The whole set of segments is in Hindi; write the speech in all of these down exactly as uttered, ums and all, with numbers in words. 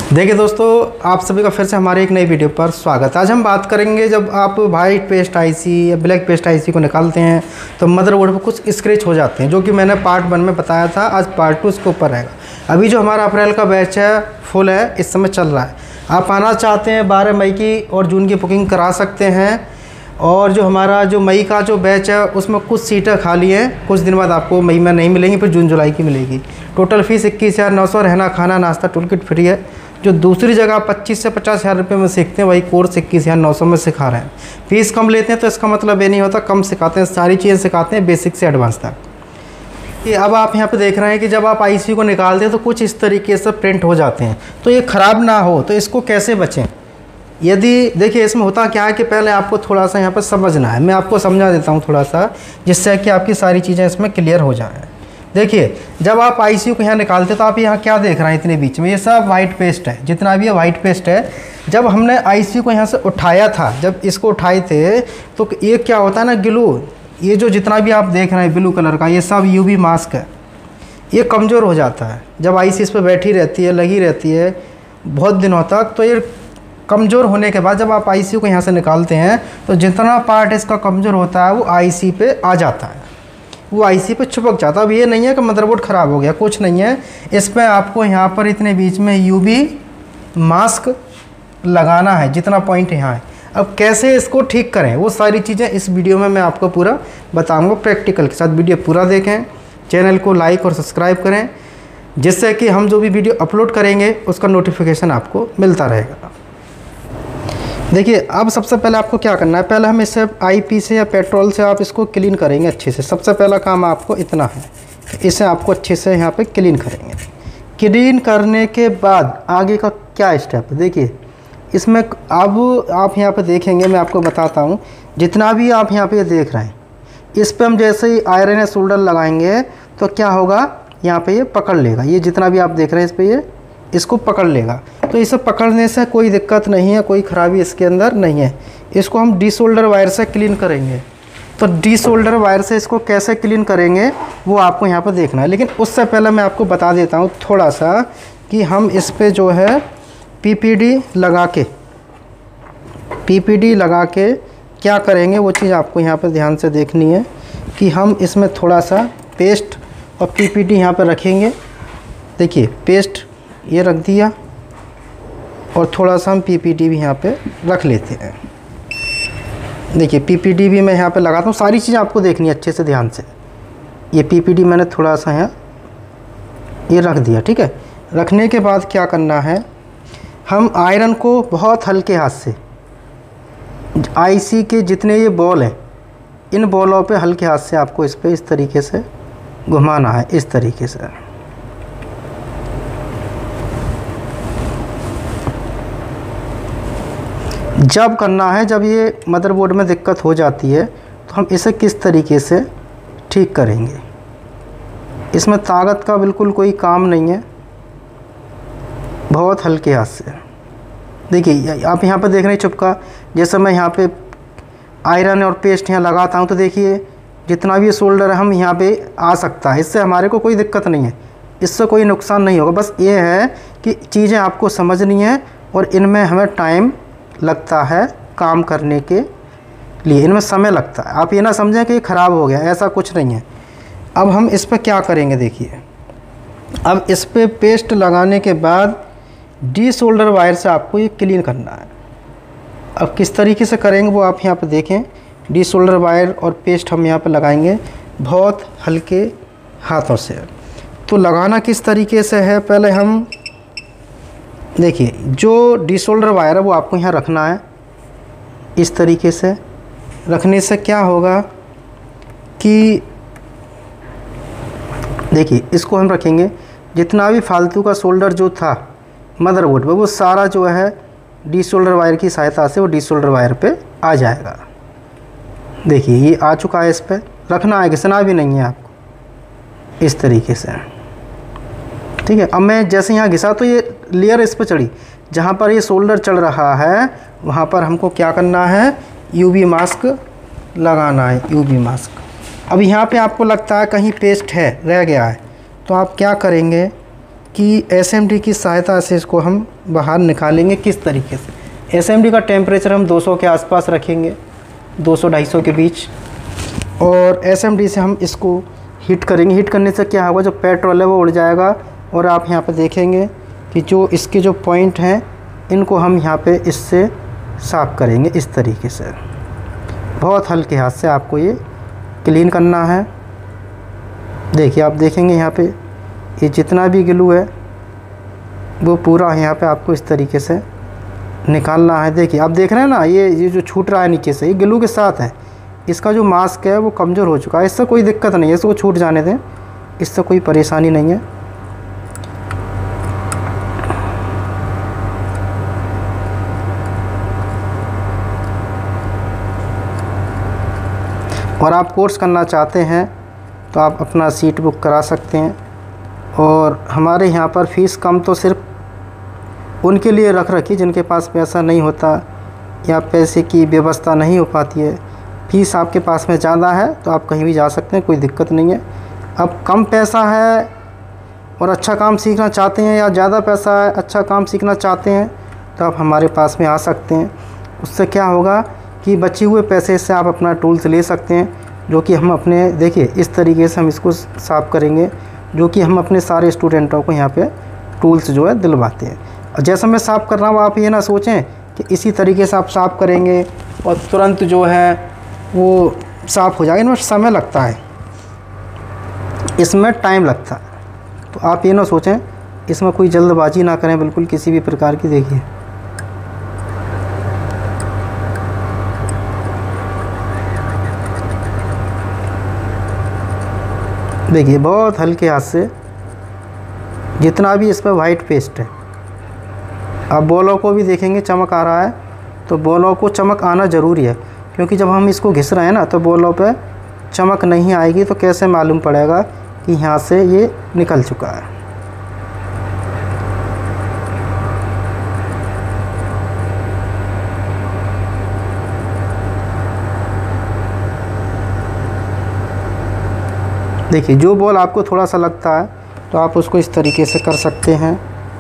देखिए दोस्तों, आप सभी का फिर से हमारे एक नई वीडियो पर स्वागत। आज हम बात करेंगे, जब आप वाइट पेस्ट आईसी या ब्लैक पेस्ट आईसी को निकालते हैं तो मदरबोर्ड पर कुछ स्क्रैच हो जाते हैं, जो कि मैंने पार्ट वन में बताया था। आज पार्ट टू इसके ऊपर रहेगा। अभी जो हमारा अप्रैल का बैच है फुल है, इस समय चल रहा है। आप आना चाहते हैं बारह मई की और जून की बुकिंग करा सकते हैं। और जो हमारा जो मई का जो बैच है उसमें कुछ सीटें खाली हैं, कुछ दिन बाद आपको मई में नहीं मिलेंगी, फिर जून जुलाई की मिलेगी। टोटल फीस इक्कीस हज़ार नौ सौ, रहना खाना नाश्ता टूल किट फ्री है। जो दूसरी जगह पच्चीस से पचास हज़ार रुपये में सीखते हैं, वही कोर्स इक्कीस हज़ार नौ सौ में सिखा रहे हैं। फीस कम लेते हैं तो इसका मतलब ये नहीं होता कम सिखाते हैं, सारी चीज़ें सिखाते हैं बेसिक से एडवांस तक। कि अब आप यहाँ पे देख रहे हैं कि जब आप आईसीयू को निकालते हैं तो कुछ इस तरीके से प्रिंट हो जाते हैं, तो ये ख़राब ना हो तो इसको कैसे बचें। यदि देखिए इसमें होता क्या है कि पहले आपको थोड़ा सा यहाँ पर समझना है। मैं आपको समझा देता हूँ थोड़ा सा, जिससे कि आपकी सारी चीज़ें इसमें क्लियर हो जाएँ। देखिए जब आप आईसीयू को यहाँ निकालते तो आप यहाँ क्या देख रहे हैं, इतने बीच में ये सब वाइट पेस्ट है, जितना भी ये वाइट पेस्ट है। जब हमने आईसीयू को यहाँ से उठाया था, जब इसको उठाए थे तो ये क्या होता है ना, ग्लू, ये जो जितना भी आप देख रहे हैं ब्लू कलर का, ये सब यूवी मास्क है, ये कमज़ोर हो जाता है। जब आईसी इस पर बैठी रहती है, लगी रहती है बहुत दिनों तक, तो ये कमज़ोर होने के बाद जब आप आईसीयू को यहाँ से निकालते हैं तो जितना पार्ट इसका कमज़ोर होता है वो आईसी पे आ जाता है, वो आईसी पे चिपक जाता है। अब ये नहीं है कि मदरबोर्ड ख़राब हो गया, कुछ नहीं है। इस पर आपको यहाँ पर इतने बीच में यूवी मास्क लगाना है, जितना पॉइंट यहाँ है। अब कैसे इसको ठीक करें वो सारी चीज़ें इस वीडियो में मैं आपको पूरा बताऊँगा प्रैक्टिकल के साथ। वीडियो पूरा देखें, चैनल को लाइक और सब्सक्राइब करें, जिससे कि हम जो भी वीडियो अपलोड करेंगे उसका नोटिफिकेशन आपको मिलता रहेगा। देखिए अब सबसे पहले आपको क्या करना है, पहले हम इसे आईपी से या पेट्रोल से आप इसको क्लीन करेंगे अच्छे से। सबसे पहला काम आपको इतना है, इसे आपको अच्छे से यहाँ पे क्लीन करेंगे। क्लीन करने के बाद आगे का क्या स्टेप है, देखिए इसमें अब आप यहाँ पे देखेंगे, मैं आपको बताता हूँ। जितना भी आप यहाँ पे देख रहे हैं, इस पर हम जैसे ही आयरन या सोल्डर लगाएंगे तो क्या होगा, यहाँ पे ये पकड़ लेगा। ये जितना भी आप देख रहे हैं इस पर ये इसको पकड़ लेगा। तो इसे पकड़ने से कोई दिक्कत नहीं है, कोई ख़राबी इसके अंदर नहीं है। इसको हम डी सोल्डर वायर से क्लीन करेंगे। तो डी सोल्डर वायर से इसको कैसे क्लीन करेंगे वो आपको यहाँ पर देखना है। लेकिन उससे पहले मैं आपको बता देता हूँ थोड़ा सा कि हम इस पर जो है पीपीडी लगा के पीपीडी लगा के क्या करेंगे, वो चीज़ आपको यहाँ पर ध्यान से देखनी है। कि हम इसमें थोड़ा सा पेस्ट और पीपीडी यहाँ पर रखेंगे। देखिए पेस्ट ये रख दिया और थोड़ा सा हम पीपीडी भी यहाँ पे रख लेते हैं। देखिए पीपीडी भी मैं यहाँ पे लगाता हूँ, सारी चीज़ें आपको देखनी है अच्छे से ध्यान से। ये पीपीडी मैंने थोड़ा सा यहाँ ये रख दिया, ठीक है। रखने के बाद क्या करना है, हम आयरन को बहुत हल्के हाथ से, आईसी के जितने ये बॉल हैं इन बॉलों पे हल्के हाथ से आपको इस पर इस तरीके से घुमाना है, इस तरीके से। जब करना है, जब ये मदरबोर्ड में दिक्कत हो जाती है तो हम इसे किस तरीके से ठीक करेंगे। इसमें ताकत का बिल्कुल कोई काम नहीं है, बहुत हल्के हाथ से। देखिए आप यहाँ पर देख रहे हैं चुपका, जैसे मैं यहाँ पे आयरन और पेस्ट यहाँ लगाता हूँ तो देखिए जितना भी सोल्डर है हम यहाँ पे आ सकता है। इससे हमारे को कोई दिक्कत नहीं है, इससे कोई नुकसान नहीं होगा। बस ये है कि चीज़ें आपको समझनी है और इनमें हमें टाइम लगता है काम करने के लिए, इनमें समय लगता है। आप ये ना समझें कि ख़राब हो गया, ऐसा कुछ नहीं है। अब हम इस पर क्या करेंगे, देखिए अब इस पर पेस्ट लगाने के बाद डी सोल्डर वायर से आपको ये क्लीन करना है। अब किस तरीके से करेंगे वो आप यहाँ पे देखें। डी सोल्डर वायर और पेस्ट हम यहाँ पे लगाएंगे बहुत हल्के हाथों से। तो लगाना किस तरीके से है, पहले हम देखिए जो डी सोल्डर वायर है वो आपको यहाँ रखना है। इस तरीके से रखने से क्या होगा कि देखिए इसको हम रखेंगे, जितना भी फालतू का सोल्डर जो था मदरबोर्ड पे वो सारा जो है डी सोल्डर वायर की सहायता से वो डी सोल्डर वायर पे आ जाएगा। देखिए ये आ चुका है, इस पर रखना है, घिसना भी नहीं है आपको, इस तरीके से, ठीक है। अब मैं जैसे यहाँ घिसा तो ये लेयर इस पर चढ़ी, जहाँ पर ये सोल्डर चढ़ रहा है वहाँ पर हमको क्या करना है, यूवी मास्क लगाना है, यूवी मास्क। अब यहाँ पे आपको लगता है कहीं पेस्ट है रह गया है, तो आप क्या करेंगे, कि एसएमडी की सहायता से इसको हम बाहर निकालेंगे किस तरीके से। एसएमडी का टेम्परेचर हम दो सौ के आसपास रखेंगे, दो सौ ढाई सौ के बीच, और एसएमडी से हम इसको हीट करेंगे। हीट करने से क्या होगा, जो पेट्रोल है वो उड़ जाएगा, और आप यहाँ पे देखेंगे कि जो इसके जो पॉइंट हैं इनको हम यहाँ पे इससे साफ़ करेंगे इस तरीके से। बहुत हल्के हाथ से आपको ये क्लीन करना है। देखिए आप देखेंगे यहाँ पे ये जितना भी ग्लू है वो पूरा यहाँ पे आपको इस तरीके से निकालना है। देखिए आप देख रहे हैं ना, ये ये जो छूट रहा है नीचे से, ये ग्लू के साथ है। इसका जो मास्क है वो कमज़ोर हो चुका है, इससे कोई दिक्कत नहीं है, इसको छूट जाने दें, इससे कोई परेशानी नहीं है। और आप कोर्स करना चाहते हैं तो आप अपना सीट बुक करा सकते हैं। और हमारे यहाँ पर फ़ीस कम तो सिर्फ उनके लिए रख रखी जिनके पास पैसा नहीं होता या पैसे की व्यवस्था नहीं हो पाती है। फ़ीस आपके पास में ज़्यादा है तो आप कहीं भी जा सकते हैं, कोई दिक्कत नहीं है। अब कम पैसा है और अच्छा काम सीखना चाहते हैं, या ज़्यादा पैसा है अच्छा काम सीखना चाहते हैं, तो आप हमारे पास में आ सकते हैं। उससे क्या होगा कि बचे हुए पैसे से आप अपना टूल्स ले सकते हैं, जो कि हम अपने, देखिए इस तरीके से हम इसको साफ़ करेंगे, जो कि हम अपने सारे स्टूडेंटों को यहाँ पे टूल्स जो है दिलवाते हैं। और जैसा मैं साफ़ कर रहा हूँ आप ये ना सोचें कि इसी तरीके से आप साफ़ करेंगे और तुरंत जो है वो साफ़ हो जाएगा। इनमें समय लगता है, इसमें टाइम लगता है, तो आप ये ना सोचें, इसमें कोई जल्दबाजी ना करें बिल्कुल किसी भी प्रकार की। देखिए देखिए बहुत हल्के हाथ से जितना भी इस पर वाइट पेस्ट है, आप बॉलों को भी देखेंगे चमक आ रहा है, तो बॉलों को चमक आना ज़रूरी है, क्योंकि जब हम इसको घिस रहे हैं ना तो बॉलों पे चमक नहीं आएगी तो कैसे मालूम पड़ेगा कि यहाँ से ये निकल चुका है। देखिए जो बॉल आपको थोड़ा सा लगता है तो आप उसको इस तरीके से कर सकते हैं।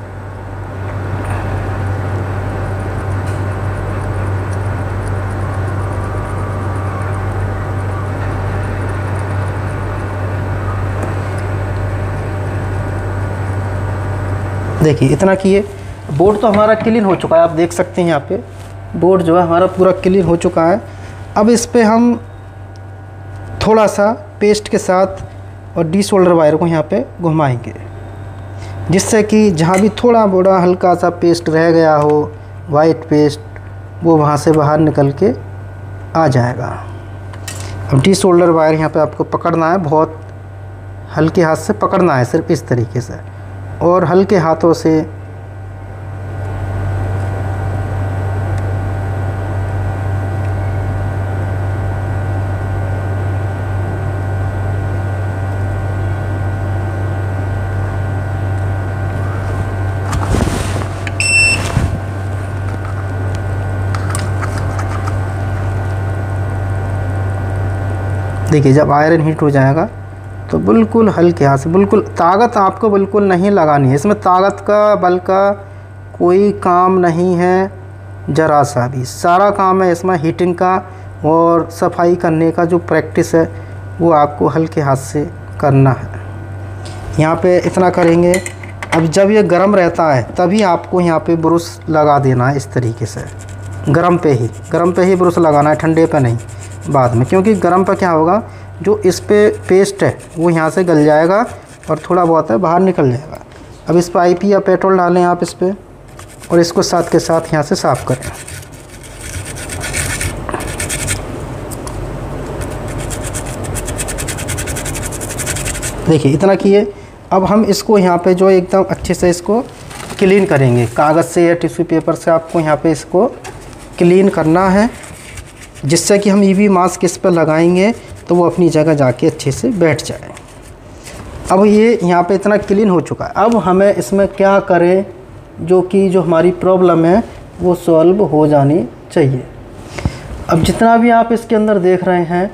देखिए इतना किए, बोर्ड तो हमारा क्लीन हो चुका है, आप देख सकते हैं यहाँ पे बोर्ड जो है हमारा पूरा क्लीन हो चुका है। अब इस पे हम थोड़ा सा पेस्ट के साथ और डी शोल्डर वायर को यहाँ पे घुमाएंगे, जिससे कि जहाँ भी थोड़ा बड़ा हल्का सा पेस्ट रह गया हो, वाइट पेस्ट, वो वहाँ से बाहर निकल के आ जाएगा। अब डी शोल्डर वायर यहाँ पे आपको पकड़ना है, बहुत हल्के हाथ से पकड़ना है, सिर्फ इस तरीके से, और हल्के हाथों से देखिए जब आयरन हीट हो जाएगा तो बिल्कुल हल्के हाथ से, बिल्कुल ताकत आपको बिल्कुल नहीं लगानी है, इसमें ताकत का बल का कोई काम नहीं है ज़रा सा भी। सारा काम है इसमें हीटिंग का और सफाई करने का, जो प्रैक्टिस है वो आपको हल्के हाथ से करना है। यहाँ पे इतना करेंगे। अब जब ये गर्म रहता है तभी आपको यहाँ पे ब्रश लगा देना है इस तरीके से, गर्म पे ही गर्म पे ही ब्रश लगाना है, ठंडे पे नहीं बाद में, क्योंकि गर्म पे क्या होगा, जो इस पे पेस्ट है वो यहाँ से गल जाएगा और थोड़ा बहुत है बाहर निकल जाएगा। अब इस पर आई पी या पेट्रोल डालें आप इस पर, और इसको साथ के साथ यहाँ से साफ़ करें। देखिए इतना किए। अब हम इसको यहाँ पे जो एकदम अच्छे से इसको क्लीन करेंगे, कागज़ से या टिश्यू पेपर से आपको यहाँ पे इसको क्लीन करना है, जिससे कि हम ईवी मास्क इस पर लगाएंगे तो वो अपनी जगह जाके अच्छे से बैठ जाए। अब ये यहाँ पे इतना क्लीन हो चुका है। अब हमें इसमें क्या करें जो कि जो हमारी प्रॉब्लम है वो सॉल्व हो जानी चाहिए। अब जितना भी आप इसके अंदर देख रहे हैं,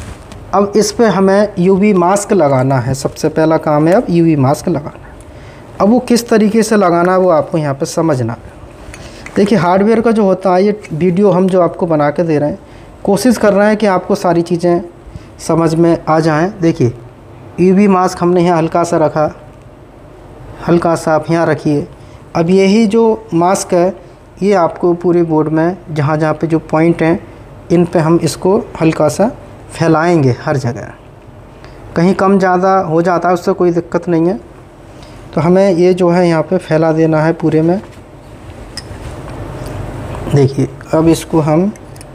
अब इस पे हमें यूवी मास्क लगाना है। सबसे पहला काम है अब यूवी मास्क लगाना है। अब वो किस तरीके से लगाना है वो आपको यहाँ पे समझना है। देखिए हार्डवेयर का जो होता है, ये वीडियो हम जो आपको बना के दे रहे हैं, कोशिश कर रहे हैं कि आपको सारी चीज़ें समझ में आ जाएं। देखिए यूवी मास्क हमने यहाँ हल्का सा रखा, हल्का सा आप यहाँ रखिए। अब यही जो मास्क है ये आपको पूरे बोर्ड में जहाँ जहाँ पे जो पॉइंट हैं इन पे हम इसको हल्का सा फैलाएंगे हर जगह। कहीं कम ज़्यादा हो जाता है उससे कोई दिक्कत नहीं है, तो हमें ये जो है यहाँ पे फैला देना है पूरे में। देखिए अब इसको हम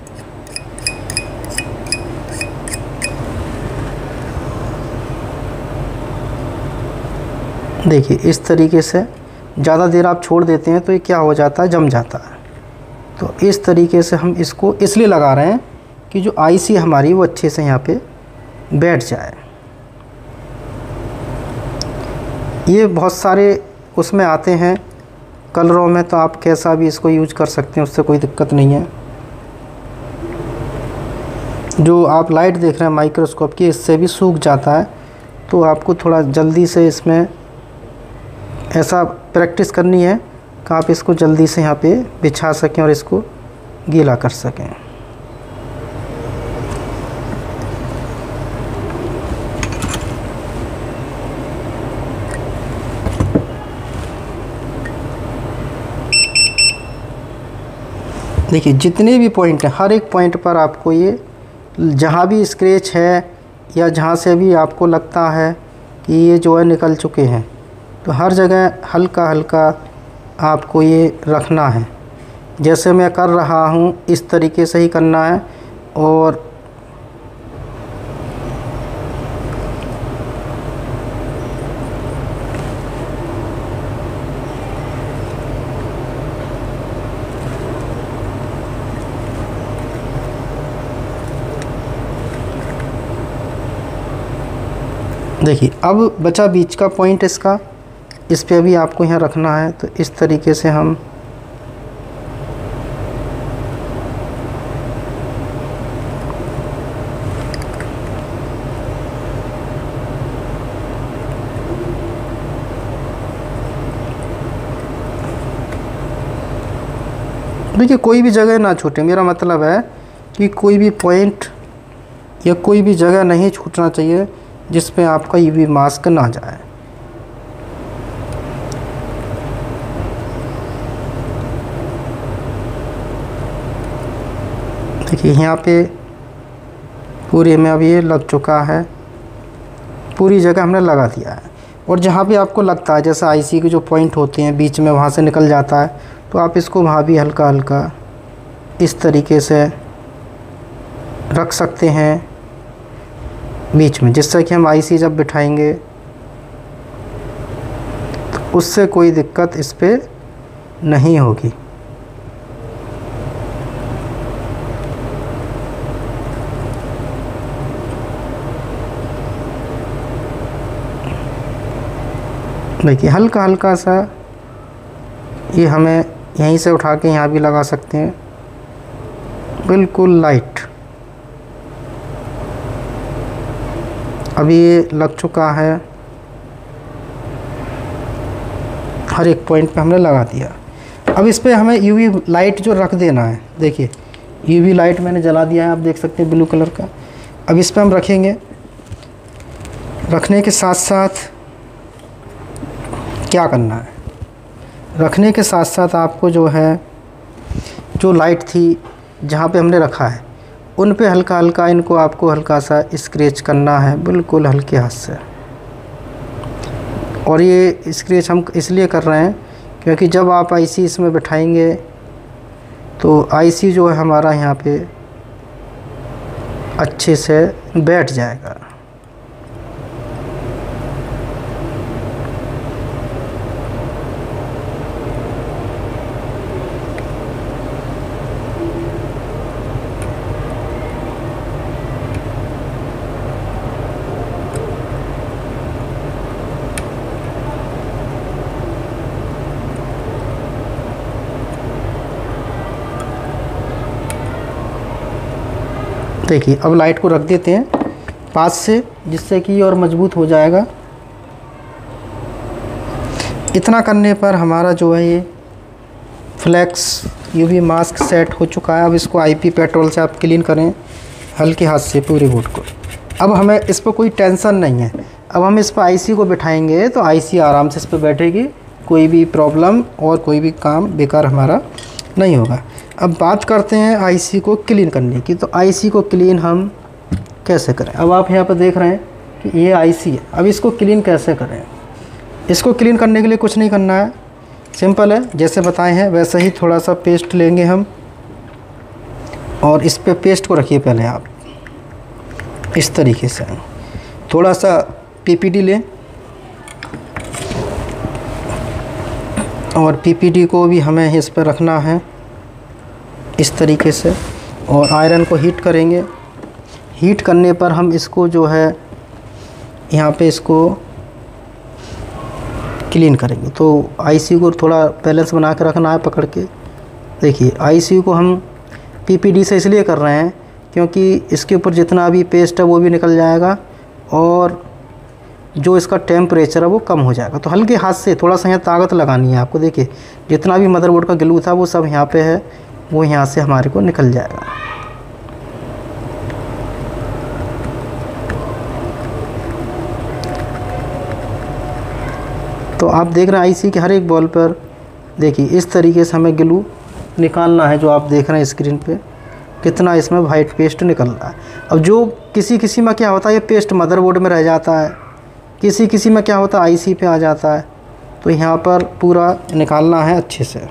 देखिए इस तरीके से ज़्यादा देर आप छोड़ देते हैं तो ये क्या हो जाता है, जम जाता है। तो इस तरीके से हम इसको इसलिए लगा रहे हैं कि जो आईसी हमारी वो अच्छे से यहाँ पे बैठ जाए। ये बहुत सारे उसमें आते हैं कलरों में, तो आप कैसा भी इसको यूज कर सकते हैं, उससे कोई दिक्कत नहीं है। जो आप लाइट देख रहे हैं माइक्रोस्कोप की, इससे भी सूख जाता है, तो आपको थोड़ा जल्दी से इसमें ऐसा प्रैक्टिस करनी है कि आप इसको जल्दी से यहाँ पे बिछा सकें और इसको गीला कर सकें। देखिए जितने भी पॉइंट हैं हर एक पॉइंट पर आपको ये जहाँ भी स्क्रैच है या जहाँ से भी आपको लगता है कि ये जो है निकल चुके हैं, तो हर जगह हल्का हल्का आपको ये रखना है। जैसे मैं कर रहा हूँ इस तरीके से ही करना है। और देखिए अब बचा बीच का पॉइंट इसका, इस पे अभी आपको यहाँ रखना है। तो इस तरीके से हम देखिए कोई भी जगह ना छूटे। मेरा मतलब है कि कोई भी पॉइंट या कोई भी जगह नहीं छूटना चाहिए जिस पे आपका यूवी मास्क ना जाए। देखिए यहाँ पे पूरे में अब ये लग चुका है, पूरी जगह हमने लगा दिया है। और जहाँ भी आपको लगता है जैसे आईसी के जो पॉइंट होते हैं बीच में वहाँ से निकल जाता है, तो आप इसको वहाँ भी हल्का हल्का इस तरीके से रख सकते हैं बीच में, जिससे कि हम आईसी जब बिठाएंगे तो उससे कोई दिक्कत इस पे नहीं होगी। देखिए हल्का हल्का सा ये हमें यहीं से उठा के यहाँ भी लगा सकते हैं, बिल्कुल लाइट। अभी ये लग चुका है, हर एक पॉइंट पे हमने लगा दिया। अब इस पे हमें यूवी लाइट जो रख देना है। देखिए यूवी लाइट मैंने जला दिया है, आप देख सकते हैं ब्लू कलर का। अब इस पे हम रखेंगे, रखने के साथ साथ क्या करना है, रखने के साथ साथ आपको जो है जो लाइट थी जहाँ पे हमने रखा है उन पे हल्का हल्का इनको आपको हल्का सा स्क्रैच करना है, बिल्कुल हल्के हाथ से। और ये स्क्रैच हम इसलिए कर रहे हैं क्योंकि जब आप आईसी इसमें बिठाएंगे तो आईसी जो है हमारा यहाँ पे अच्छे से बैठ जाएगा। देखिए अब लाइट को रख देते हैं पास से, जिससे कि और मजबूत हो जाएगा। इतना करने पर हमारा जो है ये फ्लैक्स यूवी मास्क सेट हो चुका है। अब इसको आईपी पेट्रोल से आप क्लीन करें हल्के हाथ से पूरे बोर्ड को। अब हमें इस पर कोई टेंशन नहीं है। अब हम इस पर आईसी को बिठाएंगे तो आईसी आराम से इस पर बैठेगी, कोई भी प्रॉब्लम और कोई भी काम बेकार हमारा नहीं होगा। अब बात करते हैं आईसी को क्लीन करने की। तो आईसी को क्लीन हम कैसे करें। अब आप यहाँ पर देख रहे हैं कि ये आईसी है। अब इसको क्लीन कैसे करें। इसको क्लीन करने के लिए कुछ नहीं करना है, सिंपल है, जैसे बताए हैं वैसे ही थोड़ा सा पेस्ट लेंगे हम और इस पे पेस्ट को रखिए पहले आप इस तरीके से। थोड़ा सा पीपीडी लें और पीपीडी को भी हमें इस पर रखना है इस तरीके से और आयरन को हीट करेंगे। हीट करने पर हम इसको जो है यहाँ पे इसको क्लीन करेंगे। तो आईसी को थोड़ा बैलेंस बना के रखना है पकड़ के। देखिए आईसी को हम पीपीडी से इसलिए कर रहे हैं क्योंकि इसके ऊपर जितना भी पेस्ट है वो भी निकल जाएगा और जो इसका टेम्परेचर है वो कम हो जाएगा। तो हल्के हाथ से थोड़ा सा यहाँ ताकत लगानी है आपको। देखिए जितना भी मदरबोर्ड का ग्लू था वो सब यहाँ पे है, वो यहाँ से हमारे को निकल जाएगा। तो आप देख रहे हैं आईसी के हर एक बॉल पर देखिए इस तरीके से हमें ग्लू निकालना है। जो आप देख रहे हैं स्क्रीन पे कितना इसमें वाइट पेस्ट निकल रहा है। अब जो किसी किसी में क्या होता है ये पेस्ट मदरबोर्ड में रह जाता है, किसी किसी में क्या होता है आईसी पे आ जाता है। तो यहाँ पर पूरा निकालना है अच्छे से।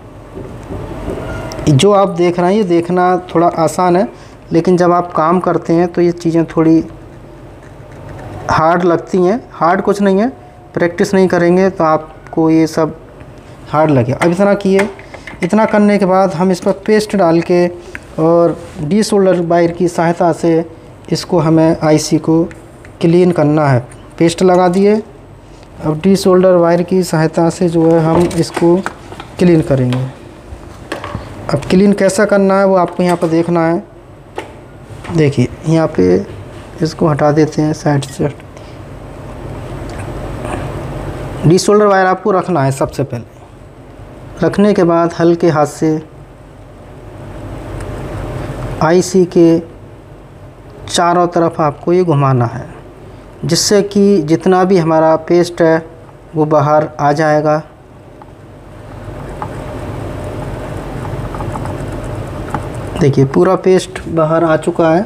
जो आप देख रहे हैं ये देखना थोड़ा आसान है, लेकिन जब आप काम करते हैं तो ये चीज़ें थोड़ी हार्ड लगती हैं। हार्ड कुछ नहीं है, प्रैक्टिस नहीं करेंगे तो आपको ये सब हार्ड लगे। अब इतना किए, इतना करने के बाद हम इस पर पेस्ट डाल के और डी सोल्डर वायर की सहायता से इसको हमें आईसी को क्लीन करना है। पेस्ट लगा दिए, अब डी सोल्डर वायर की सहायता से जो है हम इसको क्लीन करेंगे। अब क्लीन कैसा करना है वो आपको यहाँ पर देखना है। देखिए यहाँ पे इसको हटा देते हैं साइड से। डी सोल्डर वायर आपको रखना है सबसे पहले। रखने के बाद हल्के हाथ से आईसी के चारों तरफ आपको ये घुमाना है, जिससे कि जितना भी हमारा पेस्ट है वो बाहर आ जाएगा। देखिए पूरा पेस्ट बाहर आ चुका है।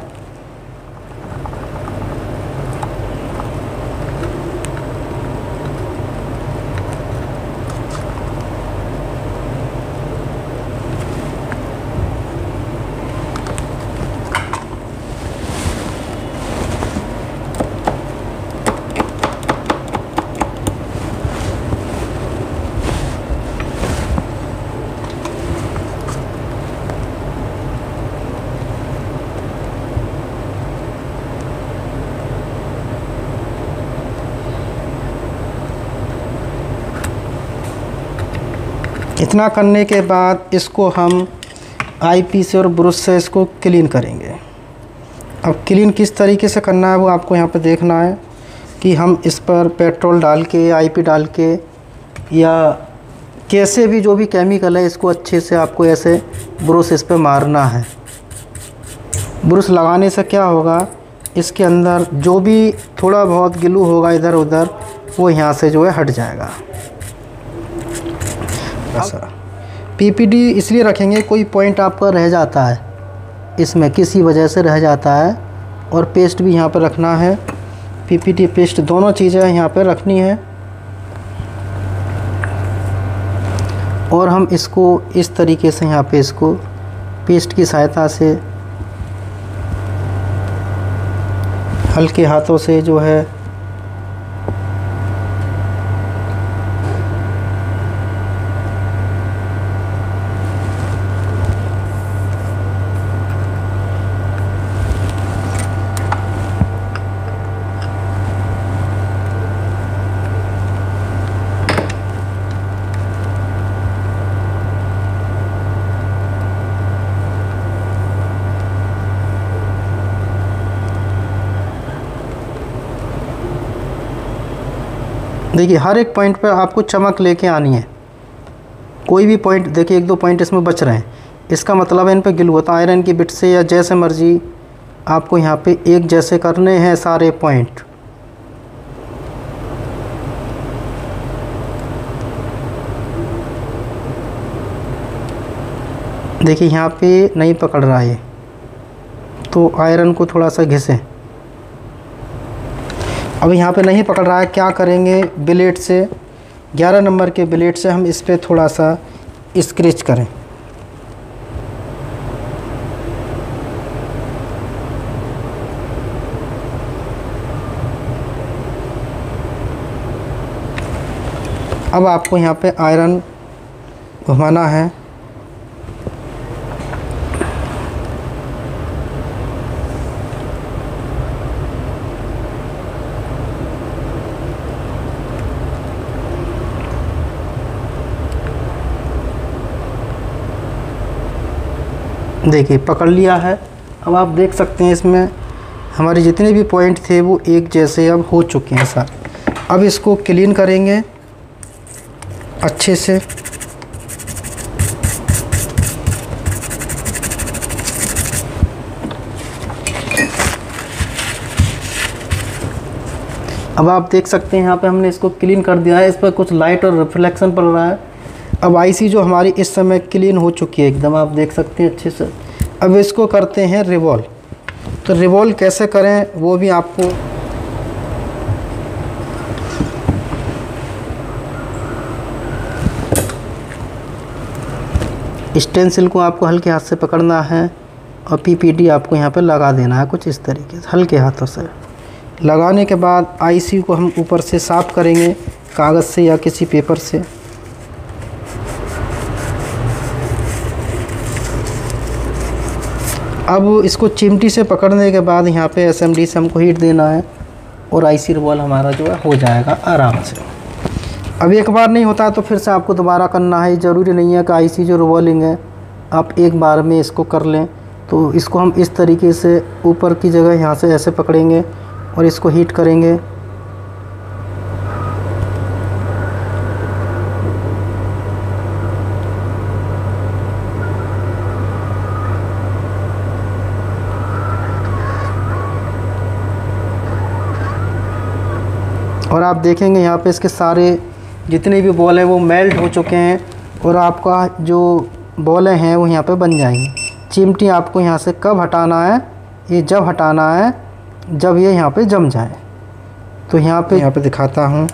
इतना करने के बाद इसको हम आईपीसी से और ब्रश से इसको क्लीन करेंगे। अब क्लीन किस तरीके से करना है वो आपको यहाँ पर देखना है कि हम इस पर पेट्रोल डाल के आईपी डाल के या कैसे भी जो भी केमिकल है इसको अच्छे से आपको ऐसे ब्रश इस पर मारना है। ब्रश लगाने से क्या होगा, इसके अंदर जो भी थोड़ा बहुत ग्लू होगा इधर उधर वो यहाँ से जो है हट जाएगा। पीपीडी इसलिए रखेंगे कोई पॉइंट आपका रह जाता है इसमें, किसी वजह से रह जाता है, और पेस्ट भी यहाँ पर रखना है। पीपीडी पेस्ट दोनों चीज़ें यहाँ पर रखनी है और हम इसको इस तरीके से यहाँ पे इसको पेस्ट की सहायता से हल्के हाथों से जो है देखिए हर एक पॉइंट पर आपको चमक लेके आनी है। कोई भी पॉइंट देखिए, एक दो पॉइंट इसमें बच रहे हैं, इसका मतलब है इन पे ग्लू होता है आयरन की बिट से, या जैसे मर्जी आपको यहाँ पे एक जैसे करने हैं सारे पॉइंट। देखिए यहाँ पे नहीं पकड़ रहा है, तो आयरन को थोड़ा सा घिसें। अब यहाँ पे नहीं पकड़ रहा है, क्या करेंगे, ब्लेड से ग्यारह नंबर के ब्लेड से हम इस पर थोड़ा सा स्क्रैच करें। अब आपको यहाँ पे आयरन घुमाना है। देखिए पकड़ लिया है। अब आप देख सकते हैं इसमें हमारे जितने भी पॉइंट थे वो एक जैसे अब हो चुके हैं सर। अब इसको क्लीन करेंगे अच्छे से। अब आप देख सकते हैं यहाँ पे हमने इसको क्लीन कर दिया है। इस पर कुछ लाइट और रिफ्लेक्शन पड़ रहा है। अब आईसी जो हमारी इस समय क्लीन हो चुकी है एकदम, आप देख सकते हैं अच्छे से। अब इसको करते हैं रिवॉल्व। तो रिवॉल्व कैसे करें वो भी आपको स्टेंसिल को आपको हल्के हाथ से पकड़ना है और पीपीडी आपको यहाँ पे लगा देना है कुछ इस तरीके से हल्के हाथों से। लगाने के बाद आईसी को हम ऊपर से साफ़ करेंगे कागज़ से या किसी पेपर से। अब इसको चिमटी से पकड़ने के बाद यहाँ पे एसएमडी से हमको हीट देना है और आईसी रिवॉल्व हमारा जो है हो जाएगा आराम से। अब एक बार नहीं होता तो फिर से आपको दोबारा करना है। ज़रूरी नहीं है कि आईसी जो रिवॉल्विंग है आप एक बार में इसको कर लें। तो इसको हम इस तरीके से ऊपर की जगह यहाँ से ऐसे पकड़ेंगे और इसको हीट करेंगे। और आप देखेंगे यहाँ पे इसके सारे जितने भी बॉल हैं वो मेल्ट हो चुके हैं और आपका जो बॉलें हैं वो यहाँ पे बन जाएंगी। चिमटी आपको यहाँ से कब हटाना है, ये जब हटाना है जब ये यहाँ पे जम जाए। तो यहाँ पे यहाँ पे दिखाता हूँ।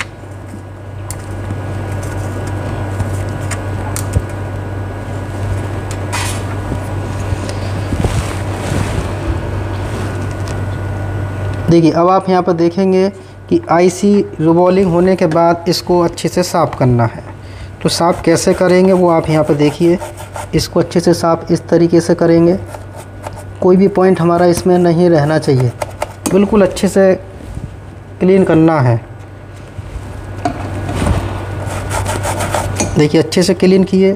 देखिए अब आप यहाँ पर देखेंगे कि आईसी रिवॉल्विंग होने के बाद इसको अच्छे से साफ़ करना है। तो साफ़ कैसे करेंगे वो आप यहाँ पर देखिए। इसको अच्छे से साफ़ इस तरीके से करेंगे, कोई भी पॉइंट हमारा इसमें नहीं रहना चाहिए, बिल्कुल अच्छे से क्लीन करना है। देखिए अच्छे से क्लीन किए।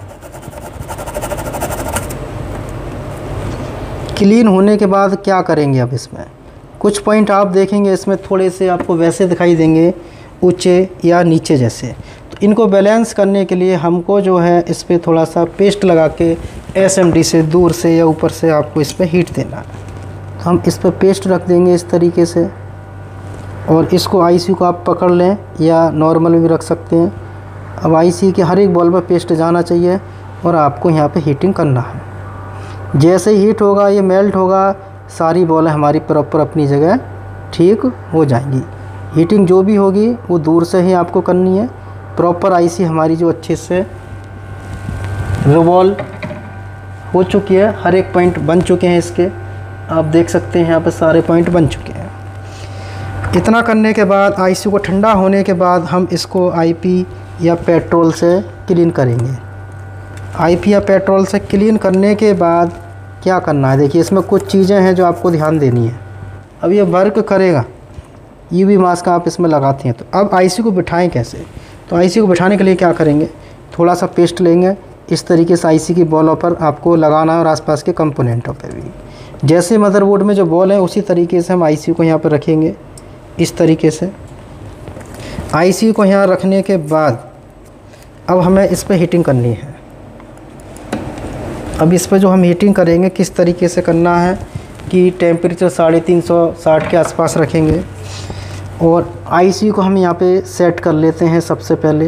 क्लीन होने के बाद क्या करेंगे, अब इसमें कुछ पॉइंट आप देखेंगे इसमें थोड़े से आपको वैसे दिखाई देंगे ऊंचे या नीचे जैसे। तो इनको बैलेंस करने के लिए हमको जो है इस पर थोड़ा सा पेस्ट लगा के एसएमडी से दूर से या ऊपर से आपको इस पर हीट देना है। तो हम इस पर पेस्ट रख देंगे इस तरीके से और इसको आईसी को आप पकड़ लें या नॉर्मल भी रख सकते हैं। अब आईसी के हर एक बॉल पर पेस्ट जाना चाहिए और आपको यहाँ पे हीटिंग करना है। जैसे ही हीट होगा ये मेल्ट होगा, सारी बॉलें हमारी प्रॉपर अपनी जगह ठीक हो जाएंगी। हीटिंग जो भी होगी वो दूर से ही आपको करनी है। प्रॉपर आईसी हमारी जो अच्छे से रिवॉल्व हो चुकी है, हर एक पॉइंट बन चुके हैं इसके, आप देख सकते हैं यहाँ पर सारे पॉइंट बन चुके हैं। इतना करने के बाद आईसी को ठंडा होने के बाद हम इसको आईपी या पेट्रोल से क्लीन करेंगे। आईपी या पेट्रोल से क्लीन करने के बाद क्या करना है, देखिए इसमें कुछ चीज़ें हैं जो आपको ध्यान देनी है। अब ये वर्क करेगा, यूवी मास्क आप इसमें लगाते हैं। तो अब आईसी को बिठाएं कैसे, तो आईसी को बिठाने के लिए क्या करेंगे, थोड़ा सा पेस्ट लेंगे इस तरीके से आईसी की बॉलों पर आपको लगाना है और आसपास के कंपोनेंटों पर भी। जैसे मदरबोर्ड में जो बॉल है उसी तरीके से हम आईसी को यहाँ पर रखेंगे इस तरीके से। आईसी को यहाँ रखने के बाद अब हमें इस पर हीटिंग करनी है। अब इस पर जो हम हीटिंग करेंगे किस तरीके से करना है कि टेम्परेचर साढ़े तीन सौ साठ के आसपास रखेंगे और आईसी को हम यहाँ पे सेट कर लेते हैं। सबसे पहले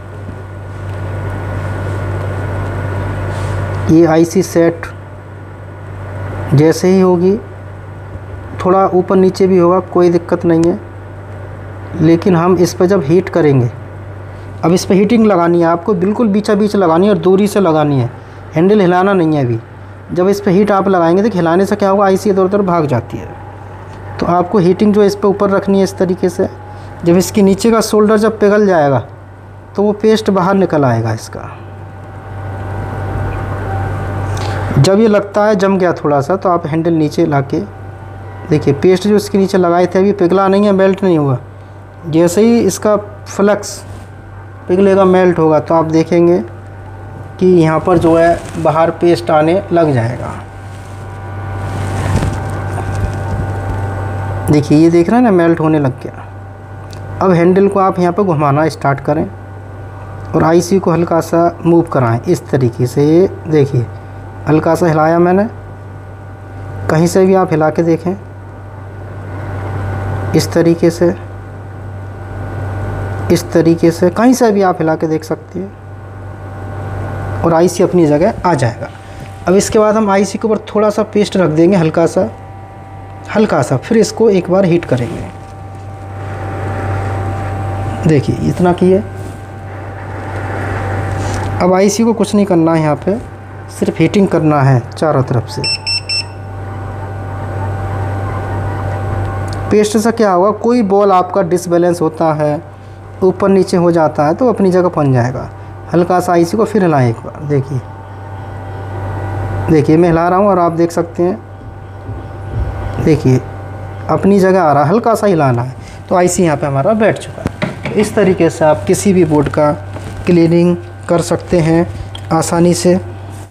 ये आईसी सेट जैसे ही होगी, थोड़ा ऊपर नीचे भी होगा कोई दिक्कत नहीं है, लेकिन हम इस पर जब हीट करेंगे, अब इस पर हीटिंग लगानी है आपको, बिल्कुल बीचा बीच लगानी है और दूरी से लगानी है, हैंडल हिलाना नहीं है अभी। जब इस पर हीट आप लगाएंगे तो हिलाने से क्या होगा, आईसी इधर उधर भाग जाती है। तो आपको हीटिंग जो इस पर ऊपर रखनी है इस तरीके से। जब इसके नीचे का शोल्डर जब पिघल जाएगा तो वो पेस्ट बाहर निकल आएगा इसका। जब ये लगता है जम गया थोड़ा सा, तो आप हैंडल नीचे ला के देखिए, पेस्ट जो इसके नीचे लगाए थे अभी पिघला नहीं है, मेल्ट नहीं हुआ। जैसे ही इसका फ्लक्स पिघलेगा, मेल्ट होगा, तो आप देखेंगे कि यहाँ पर जो है बाहर पेस्ट आने लग जाएगा। देखिए ये देख रहे हैं ना, मेल्ट होने लग गया। अब हैंडल को आप यहाँ पर घुमाना स्टार्ट करें और आईसी को हल्का सा मूव कराएं इस तरीके से। ये देखिए हल्का सा हिलाया मैंने, कहीं से भी आप हिला के देखें इस तरीके से, इस तरीके से कहीं से भी आप हिला के देख सकते हैं और आईसी अपनी जगह आ जाएगा। अब इसके बाद हम आईसी के ऊपर थोड़ा सा पेस्ट रख देंगे, हल्का सा हल्का सा, फिर इसको एक बार हीट करेंगे। देखिए इतना किए। अब आईसी को कुछ नहीं करना है, यहाँ पे सिर्फ हीटिंग करना है चारों तरफ से। पेस्ट से क्या होगा, कोई बॉल आपका डिसबैलेंस होता है, ऊपर नीचे हो जाता है, तो अपनी जगह पहुंच जाएगा। हल्का सा आईसी को फिर हिलाएं एक बार। देखिए देखिए मैं हिला रहा हूँ और आप देख सकते हैं, देखिए अपनी जगह आ रहा है, हल्का सा हिलाना है तो आईसी यहाँ पे हमारा बैठ चुका है। तो इस तरीके से आप किसी भी बोर्ड का क्लीनिंग कर सकते हैं आसानी से।